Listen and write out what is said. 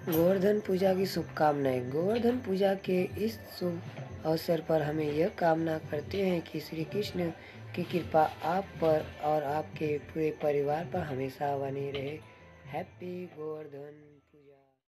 गोवर्धन पूजा की शुभकामनाएं। गोवर्धन पूजा के इस शुभ अवसर पर हमें यह कामना करते हैं कि श्री कृष्ण की कृपा आप पर और आपके पूरे परिवार पर हमेशा बनी रहे। हैप्पी गोवर्धन।